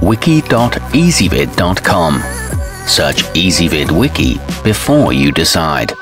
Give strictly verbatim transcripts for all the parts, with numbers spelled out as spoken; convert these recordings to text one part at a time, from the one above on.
wiki dot ezvid dot com. Search Ezvid Wiki before you decide.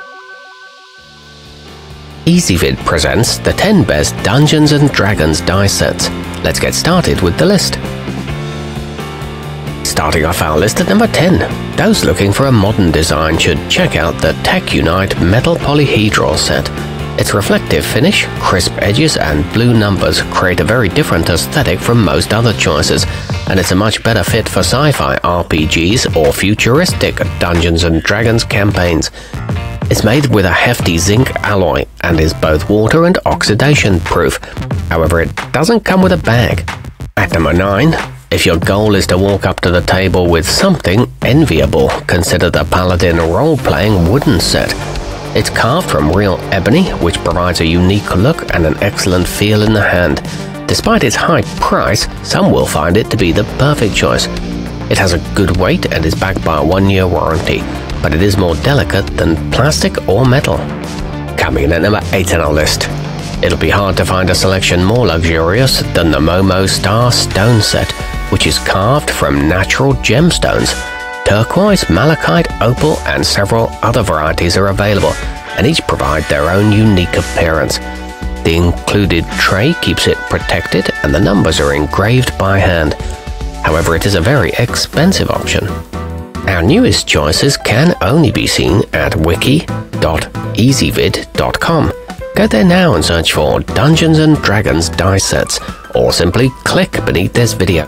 Ezvid presents the ten best Dungeons and Dragons dice sets. Let's get started with the list. Starting off our list at number ten, those looking for a modern design should check out the Tecunite Metal Polyhedral set. Its reflective finish, crisp edges and blue numbers create a very different aesthetic from most other choices, and it's a much better fit for sci-fi R P Gs or futuristic Dungeons and Dragons campaigns. It's made with a hefty zinc alloy and is both water and oxidation proof. However, it doesn't come with a bag. At number nine, if your goal is to walk up to the table with something enviable, consider the Paladin role-playing wooden set. It's carved from real ebony, which provides a unique look and an excellent feel in the hand. Despite its high price, some will find it to be the perfect choice. It has a good weight and is backed by a one-year warranty, but it is more delicate than plastic or metal. Coming in at number eight on our list. It'll be hard to find a selection more luxurious than the momostar stone set, which is carved from natural gemstones. Turquoise, malachite, opal, and several other varieties are available, and each provide their own unique appearance. The included tray keeps it protected, and the numbers are engraved by hand. However, it is a very expensive option. Our newest choices can only be seen at wiki dot ezvid dot com. Go there now and search for Dungeons and Dragons dice sets, or simply click beneath this video.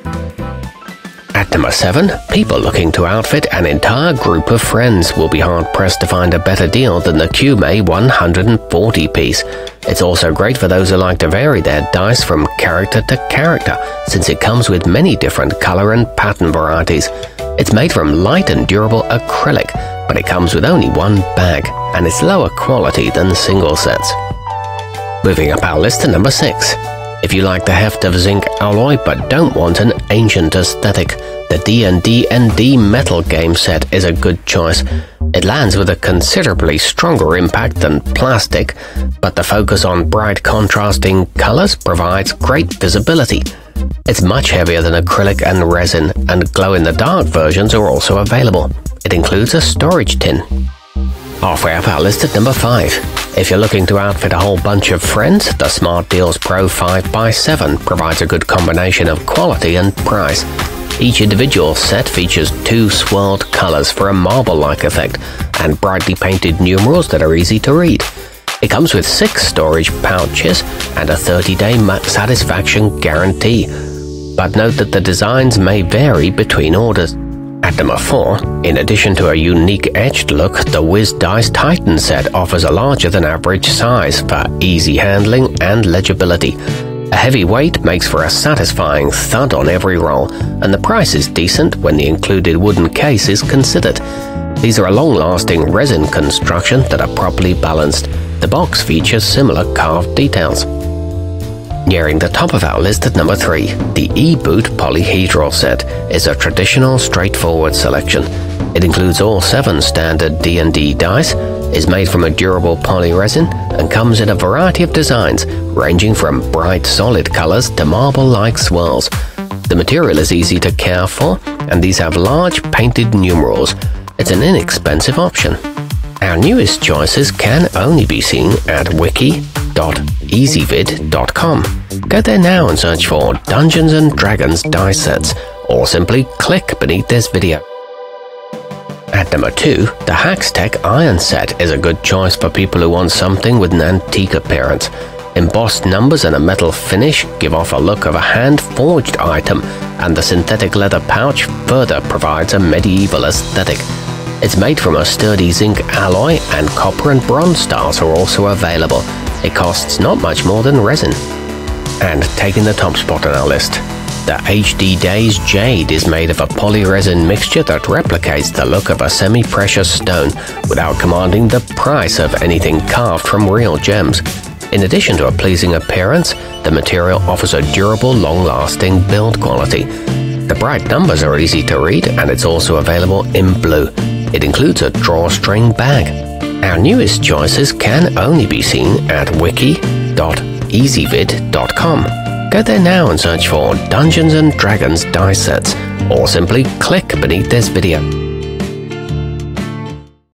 At number seven, people looking to outfit an entire group of friends will be hard-pressed to find a better deal than the qmay one hundred forty piece. It's also great for those who like to vary their dice from character to character, since it comes with many different color and pattern varieties. It's made from light and durable acrylic, but it comes with only one bag, and it's lower quality than single sets. Moving up our list to number six. If you like the heft of zinc alloy but don't want an ancient aesthetic, the D and D metal game set is a good choice. It lands with a considerably stronger impact than plastic, but the focus on bright contrasting colors provides great visibility. It's much heavier than acrylic and resin, and glow-in-the-dark versions are also available. It includes a storage tin. Halfway up our list at number five. If you're looking to outfit a whole bunch of friends, the smartdealspro five by seven provides a good combination of quality and price. Each individual set features two swirled colors for a marble-like effect, and brightly painted numerals that are easy to read. It comes with six storage pouches and a thirty-day max satisfaction guarantee. But note that the designs may vary between orders. At number four, in addition to a unique etched look, the Wiz Dice Titan set offers a larger than average size for easy handling and legibility. A heavy weight makes for a satisfying thud on every roll, and the price is decent when the included wooden case is considered. These are a long-lasting resin construction that are properly balanced. The box features similar carved details. Nearing the top of our list at number three, the Eboot Polyhedral set is a traditional, straightforward selection. It includes all seven standard D and D dice, is made from a durable poly resin, and comes in a variety of designs, ranging from bright solid colors to marble-like swirls. The material is easy to care for, and these have large painted numerals. It's an inexpensive option. Our newest choices can only be seen at wiki dot ezvid dot com. Go there now and search for Dungeons and Dragons dice sets, or simply click beneath this video. At number two, the Haxtec iron set is a good choice for people who want something with an antique appearance. Embossed numbers and a metal finish give off a look of a hand-forged item, and the synthetic leather pouch further provides a medieval aesthetic. It's made from a sturdy zinc alloy, and copper and bronze stars are also available. It costs not much more than resin. And taking the top spot on our list, the hddais jade is made of a polyresin mixture that replicates the look of a semi-precious stone without commanding the price of anything carved from real gems. In addition to a pleasing appearance, the material offers a durable, long-lasting build quality. The bright numbers are easy to read, and it's also available in blue. It includes a drawstring bag. Our newest choices can only be seen at wiki dot ezvid dot com. Go there now and search for Dungeons and Dragons dice sets, or simply click beneath this video.